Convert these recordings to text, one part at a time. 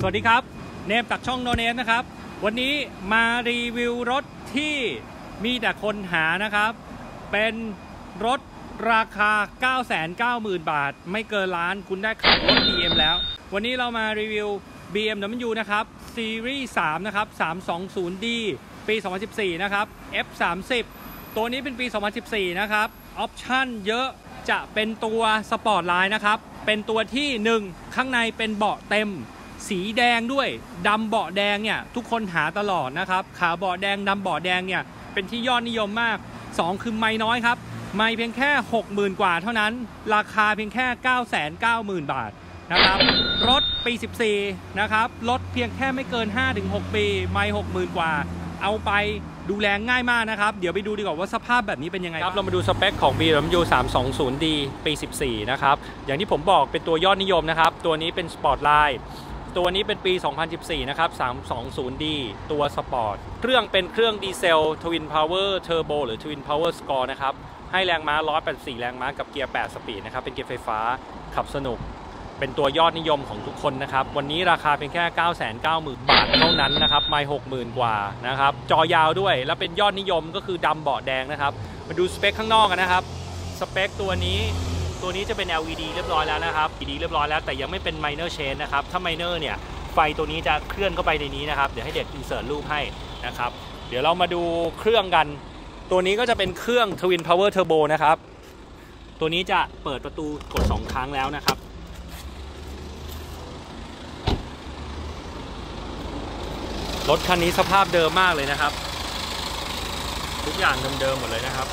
สวัสดีครับเนมจากช่องโนเนมนะครับวันนี้มารีวิวรถที่มีแต่คนหานะครับเป็นรถราคา 990,000 บาทไม่เกินล้านคุณได้ขับรถ BM แล้ววันนี้เรามารีวิว BMW นะครับซีรีส์3นะครับ 320D ปี 2014 นะครับ F30 ตัวนี้เป็นปี 2014 นะครับออปชั่นเยอะจะเป็นตัวสปอร์ตไลน์นะครับเป็นตัวที่1ข้างในเป็นเบาะเต็มสีแดงด้วยดำเบาะแดงเนี่ยทุกคนหาตลอดนะครับขาวเบาะแดงดำเบาะแดงเนี่ยเป็นที่ยอดนิยมมาก2คือไม้น้อยครับไม้เพียงแค่ 60,000 กว่าเท่านั้นราคาเพียงแค่ 990,000 บาทนะครับรถปี 14นะครับรถเพียงแค่ไม่เกิน 5-6 ปีไม้ 60,000 กว่าเอาไปดูแลง่ายมากนะครับเดี๋ยวไปดูดีกว่าว่าสภาพแบบนี้เป็นยังไงครับเรามาดูสเปคของ BMW 320D ปี 14 นะครับอย่างที่ผมบอกเป็นตัวยอดนิยมนะครับตัวนี้เป็นสปอร์ตไลน์ตัวนี้เป็นปี 2014 นะครับ 320D ตัวสปอร์ตเครื่องเป็นเครื่องดีเซล Twin Power Turbo หรือ Twin Power Score นะครับให้แรงม้า 184 แรงม้ากับเกียร์ 8 สปีดนะครับเป็นเกียร์ไฟฟ้าขับสนุกเป็นตัวยอดนิยมของทุกคนนะครับวันนี้ราคาเพียงแค่ 990,000 บาทเท่านั้นนะครับไม่ 60,000 กว่านะครับจอยาวด้วยแล้วเป็นยอดนิยมก็คือดำเบาะแดงนะครับมาดูสเปคข้างนอกกันนะครับสเปคตัวนี้จะเป็น LED เรียบร้อยแล้วนะครับ LED เรียบร้อยแล้วแต่ยังไม่เป็น minor change นะครับถ้า minor เนี่ยไฟตัวนี้จะเคลื่อนเข้าไปในนี้นะครับเดี๋ยวให้เด็กอินเสิร์ตรูปให้นะครับเดี๋ยวเรามาดูเครื่องกันตัวนี้ก็จะเป็นเครื่อง Twin Power Turbo นะครับตัวนี้จะเปิดประตูกด2ครั้งแล้วนะครับรถคันนี้สภาพเดิมมากเลยนะครับทุกอย่างเดิมๆหมดเลยนะครับ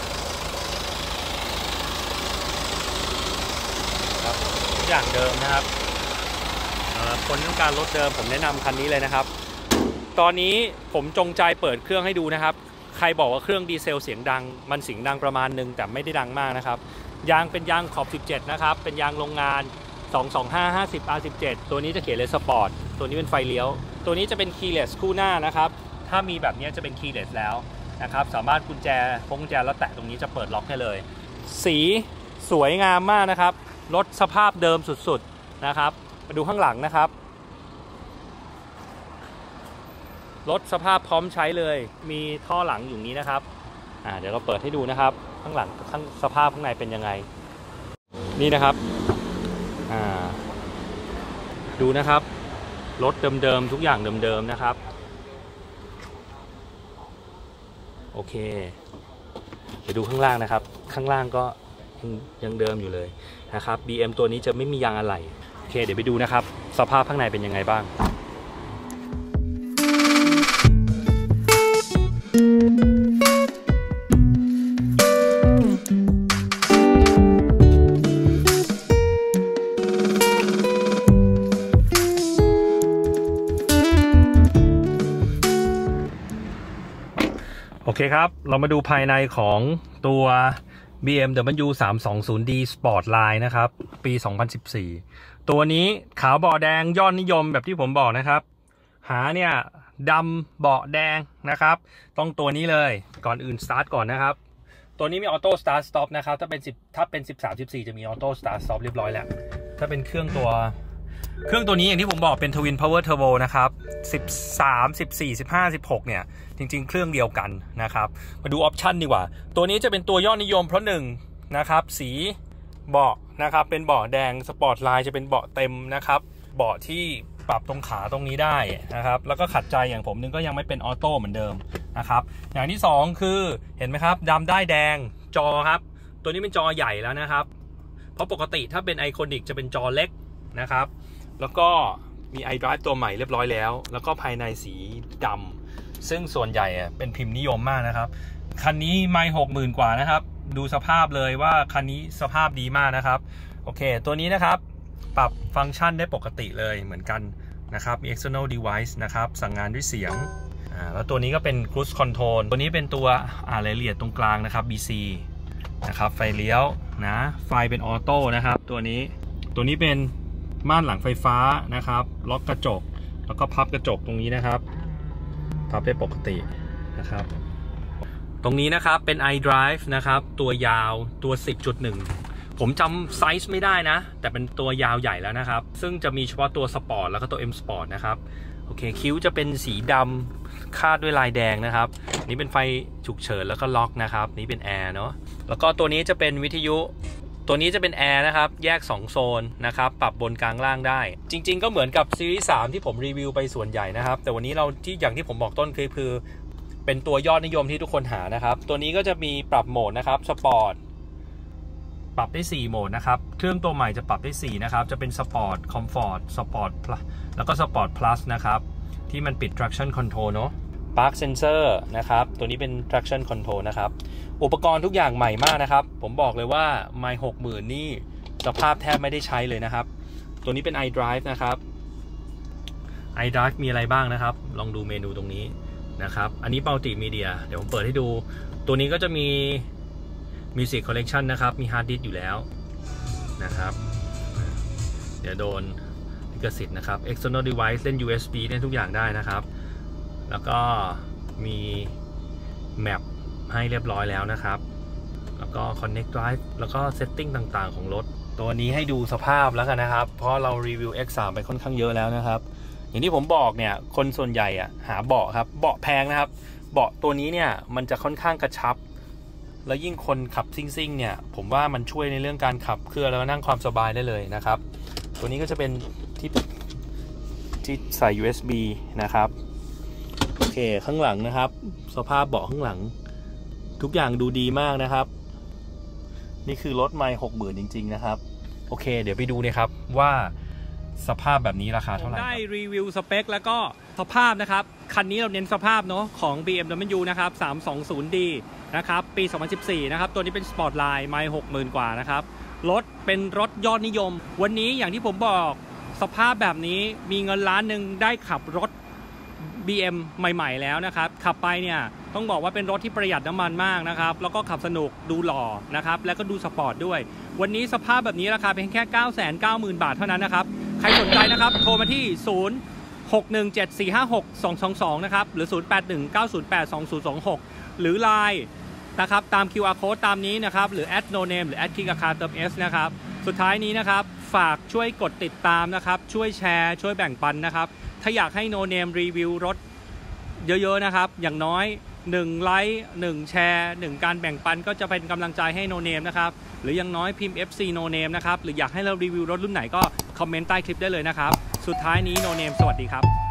ทุกอย่างเดิมนะครับคนต้องการรถเดิมผมแนะนำคันนี้เลยนะครับตอนนี้ผมจงใจเปิดเครื่องให้ดูนะครับใครบอกว่าเครื่องดีเซลเสียงดังมันเสียงดังประมาณนึงแต่ไม่ได้ดังมากนะครับยางเป็นยางขอบ17นะครับเป็นยางโรงงาน225/50R17ตัวนี้จะเขียนเลยสปอร์ตตัวนี้เป็นไฟเลี้ยวตัวนี้จะเป็น keyless คู่หน้านะครับถ้ามีแบบนี้จะเป็น keyless แล้วนะครับสามารถกุญแจแล้วแตะตรงนี้จะเปิดล็อกให้เลยสีสวยงามมากนะครับรถสภาพเดิมสุดๆนะครับมาดูข้างหลังนะครับรถสภาพพร้อมใช้เลยมีท่อหลังอยู่นี้นะครับเดี๋ยวเราเปิดให้ดูนะครับข้างหลังสภาพข้างในเป็นยังไงนี่นะครับดูนะครับรถเดิมๆทุกอย่างเดิมๆนะครับโอเคไปดูข้างล่างนะครับข้างล่างก็ยังเดิมอยู่เลยนะครับ BM ตัวนี้จะไม่มียางอะไหล่โอเคเดี๋ยวไปดูนะครับสภาพข้างในเป็นยังไงบ้างโอเคครับเรามาดูภายในของตัว BMW 320D Sportline นะครับปี 2014ตัวนี้ขาวเบาะแดงยอดนิยมแบบที่ผมบอกนะครับหาเนี่ยดำเบาะแดงนะครับต้องตัวนี้เลยก่อนอื่นสตาร์ทก่อนนะครับตัวนี้มีออโต้สตาร์ทสต็อปนะครับถ้าเป็น13-14จะมีออโต้สตาร์ทสต็อปเรียบร้อยแล้วถ้าเป็นเครื่องตัวนี้อย่างที่ผมบอกเป็น Twin Power Turbo นะครับ13 14 15 16เนี่ยจริงๆเครื่องเดียวกันนะครับมาดูออปชันดีกว่าตัวนี้จะเป็นตัวยอดนิยมเพราะ1นะครับสีเบาะนะครับเป็นเบาะแดงสปอร์ตไลน์จะเป็นเบาะเต็มนะครับเบาะที่ปรับตรงขาตรงนี้ได้นะครับแล้วก็ขัดใจอย่างผมนึงก็ยังไม่เป็นออโต้เหมือนเดิมนะครับอย่างที่2คือเห็นไหมครับดำได้แดงจอครับตัวนี้เป็นจอใหญ่แล้วนะครับเพราะปกติถ้าเป็นไอคอนิกจะเป็นจอเล็กนะครับแล้วก็มี iDrive ตัวใหม่เรียบร้อยแล้วก็ภายในสีดำซึ่งส่วนใหญ่เป็นพิมพ์นิยมมากนะครับคันนี้ไม่ 60,000 กว่านะครับดูสภาพเลยว่าคันนี้สภาพดีมากนะครับโอเคตัวนี้นะครับปรับฟังก์ชันได้ปกติเลยเหมือนกันนะครับมี external device นะครับสั่งงานด้วยเสียงแล้วตัวนี้ก็เป็น cruise control ตัวนี้เป็นตัวรายละเอียดตรงกลางนะครับ BC นะครับไฟเลี้ยวนะไฟเป็นออโต้นะครับตัวนี้เป็นม่านหลังไฟฟ้านะครับล็อกกระจกแล้วก็พับกระจกตรงนี้นะครับพับได้ปกตินะครับตรงนี้นะครับเป็น iDrive นะครับตัวยาวตัว 10.1 ผมจำไซส์ไม่ได้นะแต่เป็นตัวยาวใหญ่แล้วนะครับซึ่งจะมีเฉพาะตัวสปอร์ตแล้วก็ตัว M Sport นะครับโอเคคิ้วจะเป็นสีดำคาดด้วยลายแดงนะครับนี่เป็นไฟฉุกเฉินแล้วก็ล็อกนะครับนี่เป็นแอร์เนาะแล้วก็ตัวนี้จะเป็นวิทยุตัวนี้จะเป็นแอร์นะครับแยก2โซนนะครับปรับบนกลางล่างได้จริงๆก็เหมือนกับซีรีส์3ที่ผมรีวิวไปส่วนใหญ่นะครับแต่วันนี้เราที่อย่างที่ผมบอกต้นคือเป็นตัวยอดนิยมที่ทุกคนหานะครับตัวนี้ก็จะมีปรับโหมดนะครับสปอร์ตปรับได้4โหมดนะครับเครื่องตัวใหม่จะปรับได้4นะครับจะเป็นสปอร์ตคอมฟอร์ตสปอร์ตแล้วก็สปอร์ตพลัสนะครับที่มันปิด traction control เนาะ park sensor นะครับตัวนี้เป็น traction control นะครับอุปกรณ์ทุกอย่างใหม่มากนะครับผมบอกเลยว่า My 60,000นี่สภาพแทบไม่ได้ใช้เลยนะครับตัวนี้เป็น iDrive นะครับ iDrive มีอะไรบ้างนะครับลองดูเมนูตรงนี้นะครับอันนี้มัลติมีเดียเดี๋ยวผมเปิดให้ดูตัวนี้ก็จะมี Music Collection นะครับมี Hard Disk อยู่แล้วนะครับเดี๋ยวโดนลิขสิทธิ์นะครับ External Device เล่น USB เล่นทุกอย่างได้นะครับแล้วก็มี Map ให้เรียบร้อยแล้วนะครับแล้วก็ Connect Drive แล้วก็ Setting ต่างๆของรถตัวนี้ให้ดูสภาพแล้วกันนะครับเพราะเรารีวิว X3 ไปค่อนข้างเยอะแล้วนะครับอย่างที่ผมบอกเนี่ยคนส่วนใหญ่หาเบาะครับเบาะแพงนะครับเบาะตัวนี้เนี่ยมันจะค่อนข้างกระชับแล้วยิ่งคนขับซิ่งเนี่ยผมว่ามันช่วยในเรื่องการขับเคลื่อนแล้วนั่งความสบายได้เลยนะครับตัวนี้ก็จะเป็นที่ใส่ USB นะครับโอเคข้างหลังนะครับสภาพเบาะข้างหลังทุกอย่างดูดีมากนะครับนี่คือรถไมล์ 60,000 จริงๆนะครับโอเคเดี๋ยวไปดูนะครับว่าสภาพแบบนี้ราคาเท่าไหร่ได้รีวิวสเปคแล้วก็สภาพนะครับคันนี้เราเน้นสภาพเนาะของ BMW นะครับ 320D นะครับปี 2014 นะครับตัวนี้เป็น Sportline ไมล์ 60,000 กว่านะครับรถเป็นรถยอดนิยมวันนี้อย่างที่ผมบอกสภาพแบบนี้มีเงินล้านหนึ่งได้ขับรถ BM ใหม่ๆแล้วนะครับขับไปเนี่ยต้องบอกว่าเป็นรถที่ประหยัดน้ำมันมากนะครับแล้วก็ขับสนุกดูหล่อนะครับแล้วก็ดูสปอร์ตด้วยวันนี้สภาพแบบนี้ราคาเพียงแค่ 990,000 บาทเท่านั้นนะครับใครสนใจนะครับโทรมาที่ 0617456222 นะครับหรือ 0819082026 หรือ Line นะครับตาม QR Code ตามนี้นะครับหรือ @noname หรือ @kikacar_s นะครับสุดท้ายนี้นะครับฝากช่วยกดติดตามนะครับช่วยแชร์ช่วยแบ่งปันนะครับถ้าอยากให้ No Name รีวิวรถเยอะๆนะครับอย่างน้อย1ไลค์1แชร์1การแบ่งปันก็จะเป็นกำลังใจให้ No Name นะครับหรืออย่างน้อยพิมพ์ FC No Name นะครับหรืออยากให้เรารีวิวรถรุ่นไหนก็คอมเมนต์ใต้คลิปได้เลยนะครับสุดท้ายนี้ No Name สวัสดีครับ